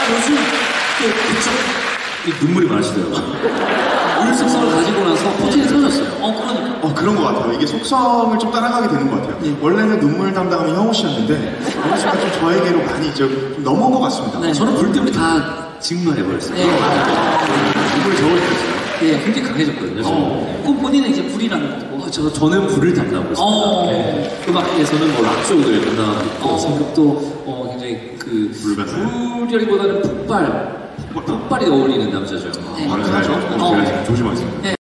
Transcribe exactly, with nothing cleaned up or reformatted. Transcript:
요즘 또 그쵸? 눈물이 많으시더라고요. 울 속성을 가지고 나서 포텐이 터졌어요. 어, 그러니까. 어, 그런 것 같아요. 이게 속성을 좀 따라가게 되는 것 같아요. 네. 원래는 눈물 담당하면 형우 씨였는데, 어느 순간 좀 저에게로 많이 좀 넘어온 것 같습니다. 네. 저는 볼 때문에 다 직만해버렸어요. 네, 맞아요. 눈물이 저울 때였어요. 네, 굉장히 강해졌거든요. 어. 꼭 본인은 이제 불이라는 거고. 어, 저, 저는 불을 담당하고 있습니다. 어. 네. 음악에서는 뭐 락 쪽을 담당하고 있고, 어. 성격도 어, 굉장히 그, 불 같나요? 불이라기보다는 폭발, 폭발이 어울리는 남자죠. 네. 아, 그렇죠. 어. 제가 조심하겠습니다. 네.